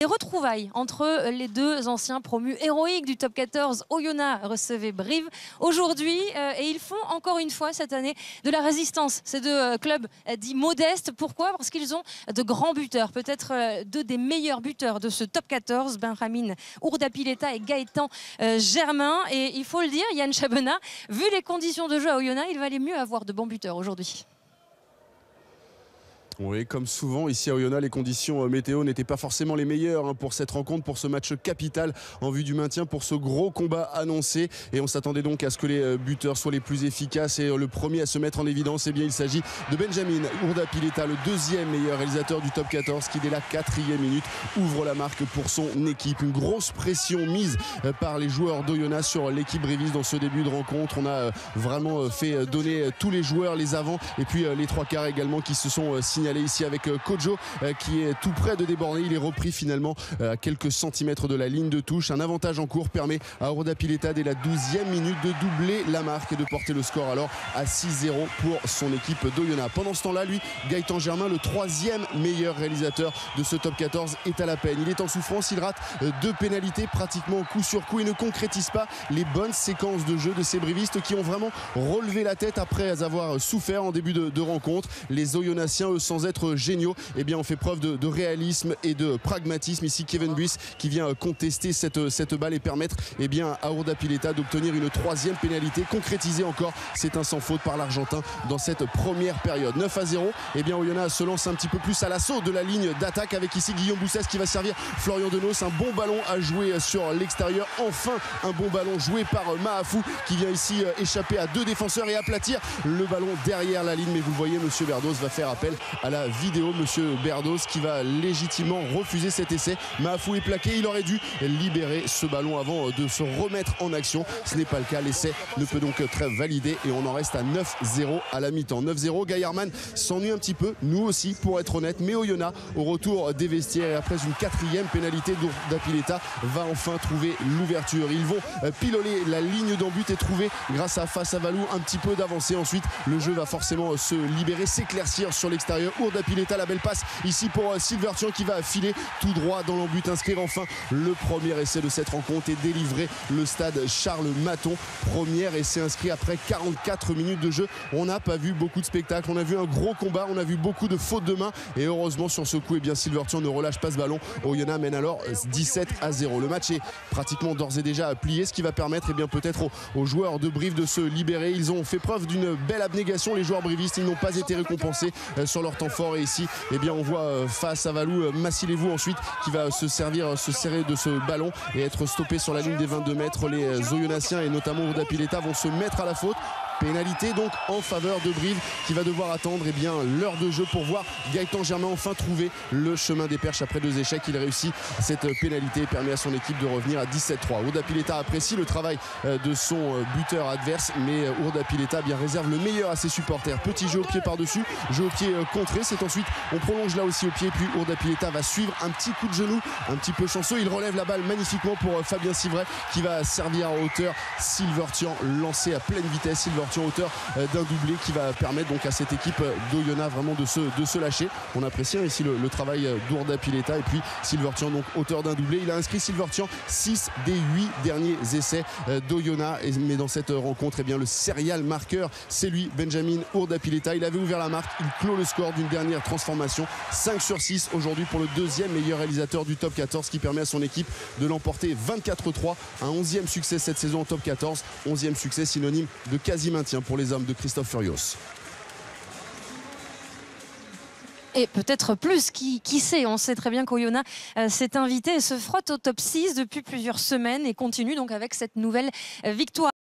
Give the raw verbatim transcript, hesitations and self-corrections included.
retrouvailles entre les deux anciens promus héroïques du top quatorze. Oyonnax recevait Brive aujourd'hui euh, et ils font encore une fois cette année de la résistance. Ces deux euh, clubs euh, dits modestes. Pourquoi? Parce qu'ils ont de grands buteurs, peut-être euh, deux des meilleurs buteurs de ce top quatorze, Benjamin Ourdapileta et Gaëtan euh, Germain. Et il faut le dire, Yann Chabenat, vu les conditions de jeu à Oyonnax, il valait mieux avoir de bons buteurs aujourd'hui. Oui, comme souvent ici à Oyonnax, les conditions météo n'étaient pas forcément les meilleures hein, pour cette rencontre, pour ce match capital en vue du maintien, pour ce gros combat annoncé. Et on s'attendait donc à ce que les buteurs soient les plus efficaces. Et le premier à se mettre en évidence, eh bien, il s'agit de Benjamin Ourdapileta, le deuxième meilleur réalisateur du top quatorze, qui dès la quatrième minute ouvre la marque pour son équipe. Une grosse pression mise par les joueurs d'Oyonnax sur l'équipe briviste dans ce début de rencontre. On a vraiment fait donner tous les joueurs, les avants et puis les trois quarts également qui se sont signés ici avec Kojo qui est tout près de déborder. Il est repris finalement à quelques centimètres de la ligne de touche. Un avantage en cours permet à Ourdapileta dès la douzième minute de doubler la marque et de porter le score alors à six zéro pour son équipe d'Oyonnax. Pendant ce temps-là, lui, Gaëtan Germain, le troisième meilleur réalisateur de ce top quatorze, est à la peine. Il est en souffrance, il rate deux pénalités pratiquement coup sur coup et ne concrétise pas les bonnes séquences de jeu de ces brivistes qui ont vraiment relevé la tête après avoir souffert en début de, de rencontre. Les Oyonnaxiens, eux, sans être géniaux, eh bien on fait preuve de, de réalisme et de pragmatisme. Ici Kevin Buis qui vient contester cette, cette balle et permettre eh bien, à Ourdapileta d'obtenir une troisième pénalité concrétisée encore. C'est un sans faute par l'Argentin dans cette première période. neuf à zéro, eh bien Oyonnax se lance un petit peu plus à l'assaut de la ligne d'attaque avec ici Guillaume Boussès qui va servir Florian Denos. Un bon ballon à jouer sur l'extérieur. Enfin un bon ballon joué par Mahafou qui vient ici échapper à deux défenseurs et aplatir le ballon derrière la ligne. Mais vous le voyez, monsieur Berdos va faire appel à la vidéo. Monsieur Berdos qui va légitimement refuser cet essai. Mahafou est plaqué, il aurait dû libérer ce ballon avant de se remettre en action. Ce n'est pas le cas, l'essai ne peut donc être validé et on en reste à neuf zéro à la mi-temps. neuf zéro, Gaillarman s'ennuie un petit peu, nous aussi pour être honnête, mais Oyonnax au retour des vestiaires et après une quatrième pénalité d'Ourdapileta va enfin trouver l'ouverture. Ils vont piloler la ligne d'en but et trouver grâce à Face à Valou un petit peu d'avancée. Ensuite le jeu va forcément se libérer, s'éclaircir sur l'extérieur. Ourdapileta, la belle passe ici pour Silvertian qui va filer tout droit dans l'embut, inscrire enfin le premier essai de cette rencontre et délivrer le stade Charles Maton. Premier essai inscrit après quarante-quatre minutes de jeu. On n'a pas vu beaucoup de spectacles, on a vu un gros combat, on a vu beaucoup de fautes de main et heureusement sur ce coup, eh bien Silvertian ne relâche pas ce ballon. Oyonnax mène alors dix-sept à zéro. Le match est pratiquement d'ores et déjà plié, ce qui va permettre eh bien peut-être aux, aux joueurs de Brive de se libérer. Ils ont fait preuve d'une belle abnégation, les joueurs brivistes. Ils n'ont pas été récompensés sur leur temps fort et ici eh bien on voit euh, Face à Valou euh, Massilevou ensuite qui va se servir, euh, se serrer de ce ballon et être stoppé sur la ligne des vingt-deux mètres. Les euh, Oyonnaxiens et notamment Ourdapileta vont se mettre à la faute. Pénalité donc en faveur de Brive qui va devoir attendre eh bien l'heure de jeu pour voir Gaëtan Germain enfin trouver le chemin des perches après deux échecs. Il réussit cette pénalité et permet à son équipe de revenir à dix-sept trois. Ourdapileta apprécie le travail de son buteur adverse, mais Ourdapileta bien réserve le meilleur à ses supporters. Petit jeu au pied par-dessus, jeu au pied contré, c'est ensuite on prolonge là aussi au pied, puis Ourdapileta va suivre un petit coup de genou, un petit peu chanceux. Il relève la balle magnifiquement pour Fabien Civray qui va servir en hauteur. Silvertian lancé à pleine vitesse. Silvertian en hauteur d'un doublé qui va permettre donc à cette équipe d'Oyonnax vraiment de se, de se lâcher. On apprécie ici le, le travail d'Ourdapileta et puis Silvertian donc hauteur d'un doublé. Il a inscrit Silvertian six des huit derniers essais d'Oyonnax, mais dans cette rencontre eh bien, le serial marqueur c'est lui, Benjamin Ourdapileta. Il avait ouvert la marque, il clôt le score d'une dernière transformation. cinq sur six aujourd'hui pour le deuxième meilleur réalisateur du top quatorze qui permet à son équipe de l'emporter vingt-quatre trois. Un onzième succès cette saison en top quatorze. onzième succès synonyme de quasi maintien pour les hommes de Christophe Furios. Et peut-être plus, qui, qui sait, on sait très bien qu'Oyonnax euh, s'est invité et se frotte au top six depuis plusieurs semaines et continue donc avec cette nouvelle victoire.